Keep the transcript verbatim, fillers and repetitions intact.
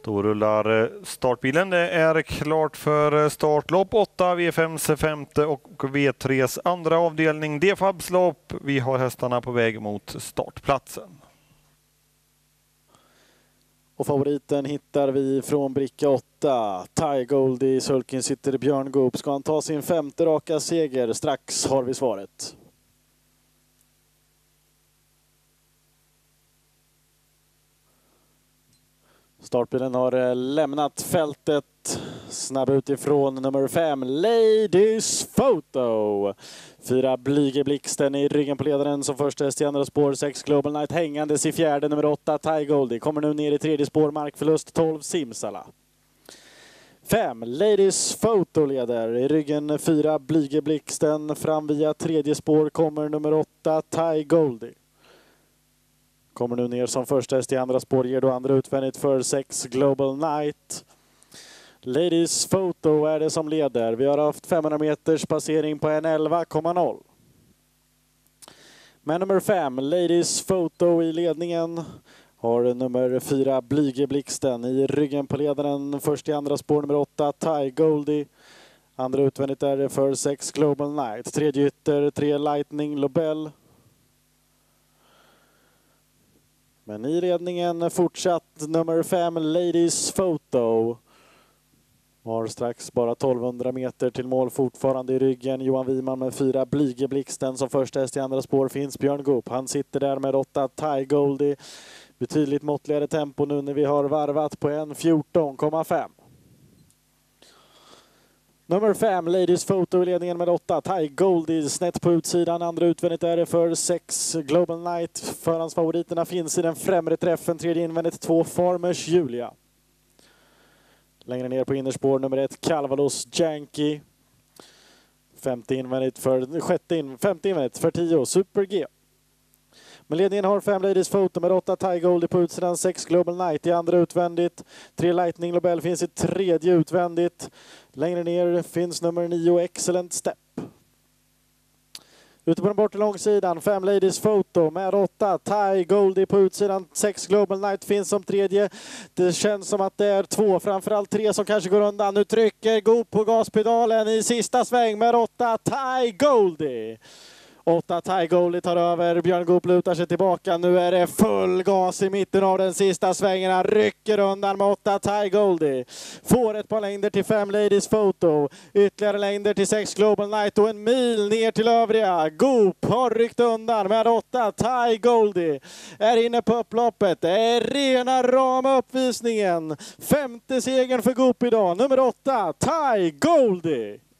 Då rullar startbilen. Det är klart för startlopp åtta, V fems femte och V tres andra avdelning. D F A Bs lopp. Vi har hästarna på väg mot startplatsen. Och favoriten hittar vi från bricka åtta. Ty Gold i sulken sitter Björn Goop. Ska han ta sin femte raka seger? Strax har vi svaret. Startbilen har lämnat fältet. Snabb utifrån nummer fem, Ladies Photo. Fyra Blygeblixten i ryggen på ledaren som första häst i andra spår. Sex Global Night hängandes i fjärde, nummer åtta Ty Goldie. Kommer nu ner i tredje spår, markförlust tolv Simsala. Fem Ladies Photo leder i ryggen, fyra Blygeblixten. Fram via tredje spår kommer nummer åtta Ty Goldie. Kommer nu ner som första häst i andra spår, ger då andra utvändigt för sex Global Night. Ladies Photo är det som leder. Vi har haft femhundra meters passering på en elva komma noll. Men nummer fem, Ladies Photo i ledningen, har nummer fyra Blygeblixten i ryggen på ledaren. Först i andra spår nummer åtta Ty Goldie. Andra utvändigt är det för sex Global Night. Tredje ytter, tre Lightning Lobel. Men i ledningen fortsatt nummer fem Ladies Photo. Har strax bara tolvhundra meter till mål, fortfarande i ryggen Johan Wiman med fyra Blygeblixten. Som första häst i andra spår finns Björn Goop. Han sitter där med åtta Ty Goldie. Betydligt måttligare tempo nu när vi har varvat på en fjorton komma fem. Nummer fem, Ladies Photo i ledningen med åtta. Ty Goldie snett på utsidan. Andra utvändigt är det för sex Global Night. Förhandsfavoriterna finns i den främre träffen. Tredje invändigt två Farmers Julia. Längre ner på innerspår nummer ett Calvados Janky. Femte invändigt för sjätte in, femte invändigt för tio Super G. Men ledningen har fem Ladies Photo med åtta Ty Goldie på utsidan, sex Global Night i andra utvändigt. Tre Lightning Lobel finns i tredje utvändigt. Längre ner finns nummer nio Excellent Step. Ute på den bortre långsidan, fem Ladies Photo med åtta Ty Goldie på utsidan. sex Global Night finns som tredje. Det känns som att det är två, framförallt tre som kanske går undan. Nu trycker Goop på gaspedalen i sista sväng med åtta Ty Goldie. åtta Ty Goldie tar över, Björn Goop lutar sig tillbaka. Nu är det full gas i mitten av den sista svängen. Han rycker undan med åtta Ty Goldie. Får ett par längder till fem Ladies Photo. Ytterligare längder till sex Global Night och en mil ner till övriga. Goop har ryckt undan med åtta Ty Goldie. Är inne på upploppet. Det är rena rama uppvisningen. Femte segern för Goop idag. Nummer åtta Ty Goldie.